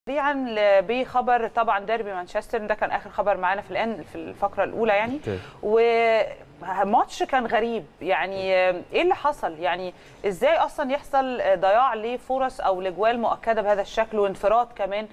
سريعا بخبر طبعا ديربي مانشستر، ده كان اخر خبر معانا في الفقره الاولى يعني. وماتش كان غريب يعني. ايه اللي حصل يعني؟ ازاي اصلا يحصل ضياع لفرص او لجوال مؤكده بهذا الشكل وانفراد كمان؟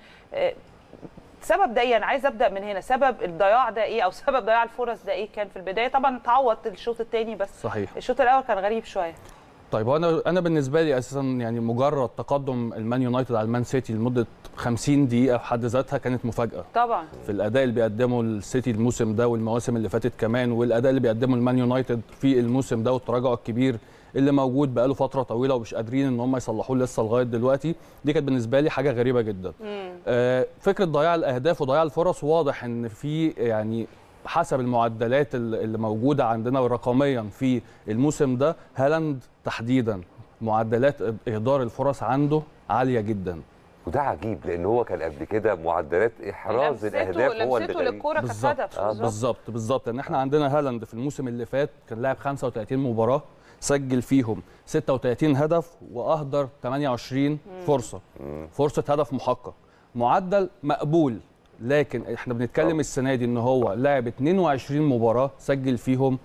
سبب ده ايه؟ انا عايز ابدا من هنا. سبب الضياع ده ايه او سبب ضياع الفرص ده ايه كان في البدايه؟ طبعا تعوض الشوط الثاني بس صحيح. الشوط الاول كان غريب شويه. طيب انا بالنسبه لي اساسا يعني مجرد تقدم المان يونايتد على المان سيتي لمده 50 دقيقه في حد ذاتها كانت مفاجاه طبعا في الاداء اللي بيقدمه السيتي الموسم ده والمواسم اللي فاتت كمان، والاداء اللي بيقدمه المان يونايتد في الموسم ده والتراجع الكبير اللي موجود بقاله فتره طويله ومش قادرين ان هم يصلحوه لسه لغايه دلوقتي. دي كانت بالنسبه لي حاجه غريبه جدا. فكره ضياع الاهداف وضياع الفرص، واضح ان في يعني حسب المعدلات اللي موجوده عندنا رقميا في الموسم ده، هالاند تحديدا معدلات اهدار الفرص عنده عاليه جدا، وده عجيب لان هو كان قبل كده معدلات احراز الاهداف هو اللي لمسته للكوره كانت هدف. بالظبط لان احنا عندنا هالاند في الموسم اللي فات كان لاعب 35 مباراه، سجل فيهم 36 هدف واهدر 28 فرصه هدف محقق، معدل مقبول. لكن احنا بنتكلم السنه دي ان هو لاعب 22 مباراه، سجل فيهم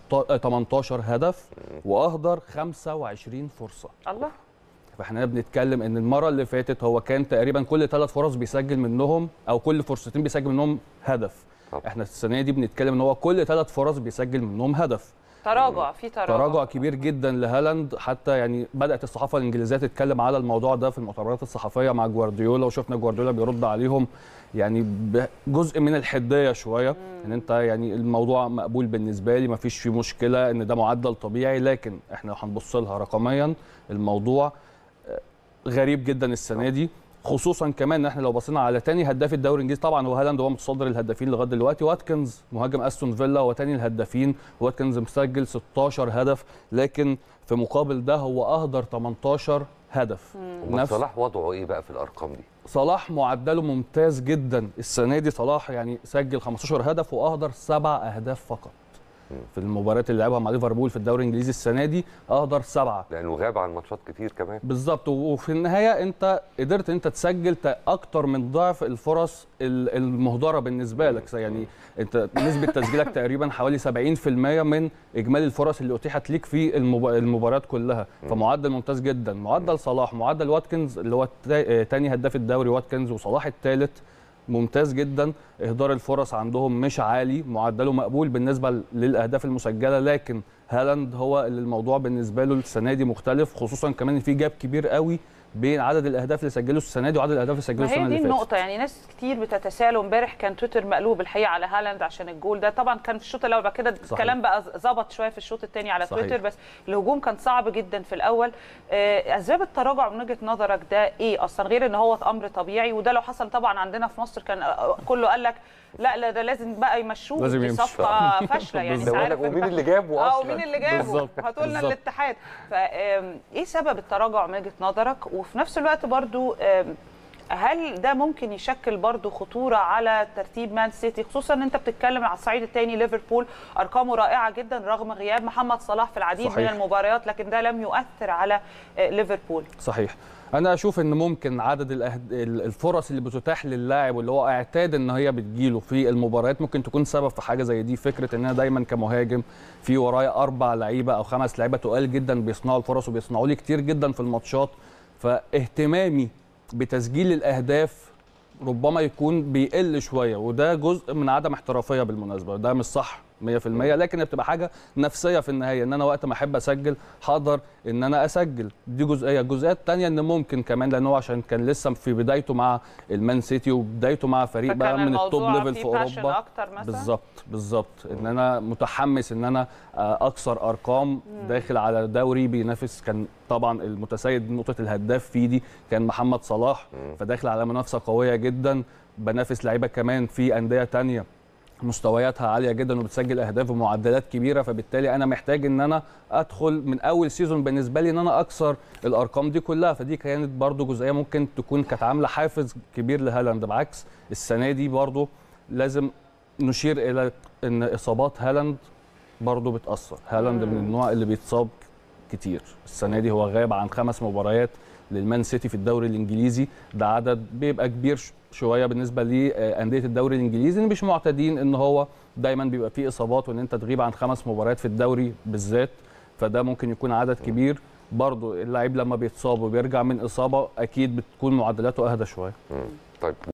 18 هدف واهدر 25 فرصه. الله. فاحنا بنتكلم ان المره اللي فاتت هو كان تقريبا كل 3 فرص بيسجل منهم او كل فرصتين بيسجل منهم هدف. احنا السنه دي بنتكلم ان هو كل 3 فرص بيسجل منهم هدف. تراجع كبير جدا لهالاند. حتى يعني بدات الصحافه الانجليزيه تتكلم على الموضوع ده في المؤتمرات الصحفيه مع جوارديولا، وشفنا جوارديولا بيرد عليهم يعني بجزء من الحديه شويه، ان انت يعني الموضوع مقبول بالنسبه لي، ما فيش فيه مشكله، ان ده معدل طبيعي. لكن احنا لو هنبص لها رقميا الموضوع غريب جدا السنه دي، خصوصا كمان ان احنا لو بصينا على تاني هداف الدوري الانجليزي، طبعا هو هالاند هو متصدر الهدافين لغايه دلوقتي، واتكنز مهاجم استون فيلا هو تاني الهدافين، واتكنز مسجل 16 هدف، لكن في مقابل ده هو اهدر 18 هدف. صلاح وضعه ايه بقى في الارقام دي؟ صلاح معدله ممتاز جدا السنه دي. صلاح يعني سجل 15 هدف واهدر 7 اهداف فقط في المباريات اللي لعبها مع ليفربول في الدوري الانجليزي السنه دي، اهدر 7 لانه غاب عن ماتشات كتير كمان. بالظبط. وفي النهايه انت قدرت انت تسجل اكتر من ضعف الفرص المهدره بالنسبه لك. يعني انت نسبه تسجيلك تقريبا حوالي 70% من اجمالي الفرص اللي اتيحت ليك في المباريات كلها. فمعدل ممتاز جدا. معدل صلاح، معدل واتكنز اللي هو تاني هداف الدوري واتكنز، وصلاح الثالث، ممتاز جدا. اهدار الفرص عندهم مش عالي، معدله مقبول بالنسبه للاهداف المسجله، لكن هالاند هو اللي الموضوع بالنسبه له السنه دي مختلف، خصوصا كمان ان في جاب كبير قوي بين عدد الاهداف اللي سجله السنه دي وعدد الاهداف اللي سجله السنه اللي فاتت. هي دي النقطه يعني. ناس كتير بتتساءل، وامبارح كان تويتر مقلوب الحقيقه على هالاند عشان الجول ده. طبعا كان في الشوط الاول، بعد كده الكلام بقى ظبط شويه في الشوط الثاني على تويتر. بس الهجوم كان صعب جدا في الاول. اسباب التراجع من وجهه نظرك ده ايه اصلا، غير ان هو امر طبيعي؟ وده لو حصل طبعا عندنا في مصر كان كله قال لك لا ده لازم بقى يمشوه، دي صفقه فاشله يعني. ومين اللي جابه اصلا؟ ومين اللي جابه؟ هاتوا لنا الاتحاد. فايه سبب التراجع من وجهه نظرك؟ وفي نفس الوقت برضو هل ده ممكن يشكل برضو خطوره على ترتيب مان سيتي، خصوصا ان انت بتتكلم على الصعيد الثاني ليفربول ارقامه رائعه جدا رغم غياب محمد صلاح في العديد من المباريات، لكن ده لم يؤثر على ليفربول. صحيح. انا اشوف ان ممكن عدد الفرص اللي بتتاح للاعب واللي هو اعتاد ان هي بتجيله في المباريات ممكن تكون سبب في حاجه زي دي. فكره ان انا دايما كمهاجم في ورايا 4 لعيبه او 5 لعيبه تقال جدا بيصنعوا الفرص وبيصنعوا لي كتير جدا في الماتشات، فاهتمامي بتسجيل الاهداف ربما يكون بيقل شويه، وده جزء من عدم احترافيه بالمناسبه، ده مش صح 100%، لكن بتبقى حاجه نفسيه في النهايه، ان انا وقت ما احب اسجل حاضر ان انا اسجل. دي جزئيه. الجزئيه الثانيه ان ممكن كمان لان هو عشان كان لسه في بدايته مع المان سيتي وبدايته مع فريق بقى من التوب ليفل في اوروبا. بالظبط ان انا متحمس ان انا اكسر ارقام داخل على دوري بينافس. كان طبعا المتسيد نقطه الهداف فيه دي كان محمد صلاح، فداخل على منافسه قويه جدا، بنافس لعيبه كمان في انديه ثانيه مستوياتها عاليه جدا وبتسجل اهداف بمعدلات كبيره، فبالتالي انا محتاج ان انا ادخل من اول سيزون بالنسبه لي ان انا اكسر الارقام دي كلها. فدي كانت برضو جزئيه ممكن تكون كانت عامله حافز كبير لهالاند. بعكس السنه دي برضو لازم نشير الى ان اصابات هالاند برضو بتاثر. هالاند من النوع اللي بيتصاب كتير. السنه دي هو غاب عن 5 مباريات للمان سيتي في الدوري الانجليزي، ده عدد بيبقى كبير شويه بالنسبه لانديه الدوري الانجليزي، اللي مش معتادين ان هو دايما بيبقى فيه اصابات، وان انت تغيب عن 5 مباريات في الدوري بالذات، فده ممكن يكون عدد كبير. برضو اللعيب لما بيتصاب وبيرجع من اصابه اكيد بتكون معدلاته اهدى شويه. طيب